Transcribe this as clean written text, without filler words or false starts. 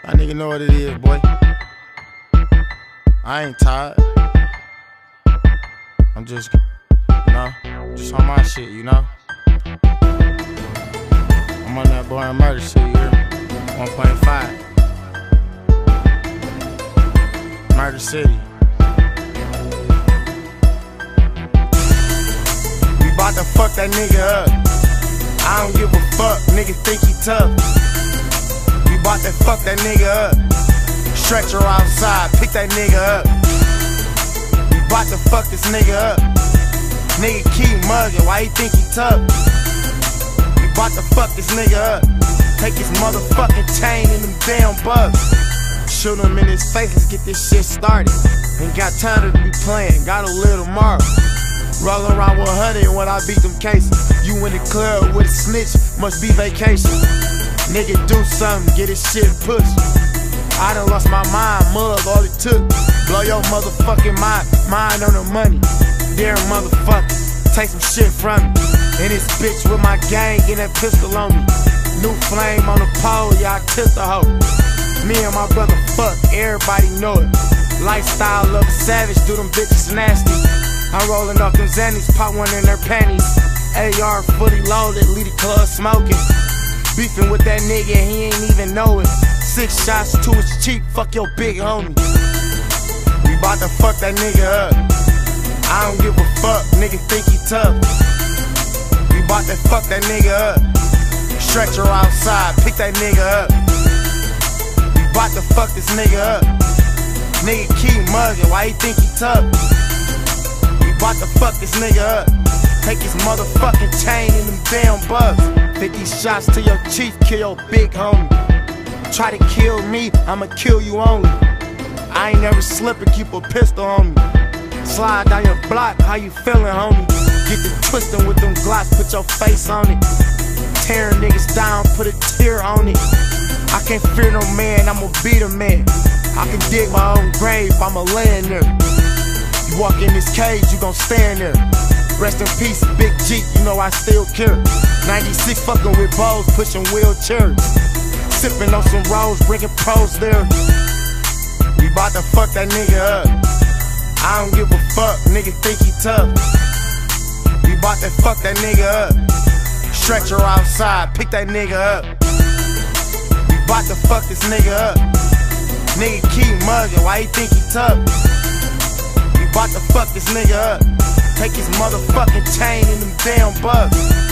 That nigga know what it is, boy. I ain't tired. I'm just, just on my shit, I'm on that boring murder shit, you hear me? 1.5. Murder City. We bout to fuck that nigga up. I don't give a fuck, nigga think he tough. We bout to fuck that nigga up. Stretcher outside, pick that nigga up. We bout to fuck this nigga up. Nigga keep mugging, why he think he tough? We bout to fuck this nigga up. Take his motherfucking chain and them damn bugs. Shoot him in his face, let's get this shit started. Ain't got time to be playing, gotta live tomorrow. Roll around 100 when I beat them cases. You in the club with a snitch, must be vacation. Nigga do something, get his shit pushed. I done lost my mind, mug, all it took. Blow your motherfucking mind on the money. Dear motherfucker, take some shit from me. And this bitch with my gang, get that pistol on me. New flame on the pole, yeah, I tilt the hoe. Me and my brother fuck, everybody know it. Lifestyle of a savage, do them bitches nasty. I'm rolling off them Xannies, pop one in their panties. AR fully loaded, lead the club smoking. Beefing with that nigga, he ain't even know it. 6 shots to his cheek, fuck your big homie. We bout to fuck that nigga up. I don't give a fuck, nigga think he tough. We bout to fuck that nigga up. Stretcher outside, pick that nigga up. We bout to fuck this nigga up. Nigga keep mugging, why he think he tough? We bout to fuck this nigga up. Take his motherfucking chain and them damn bugs. 50 shots to your chief, kill your big homie. Try to kill me, I'ma kill you only. I ain't never slippin', keep a pistol on me. Slide down your block, how you feelin', homie? Get the twistin' with them glocks, put your face on it. Tear niggas down, put a tear on it. I can't fear no man, I'ma be the man. I can dig my own grave, I'ma lay in there. You walk in this cage, you gon' stand there. Rest in peace, Big G, you know I still care. 96 fucking with balls, pushing wheelchairs. Sipping on some rolls, bringing pros there. We bout to fuck that nigga up. I don't give a fuck, nigga think he tough. We bout to fuck that nigga up. Stretcher outside, pick that nigga up. We bout to fuck this nigga up. Nigga keep mugging, why he think he tough? We bout to fuck this nigga up. Take his motherfucking chain and them damn bugs.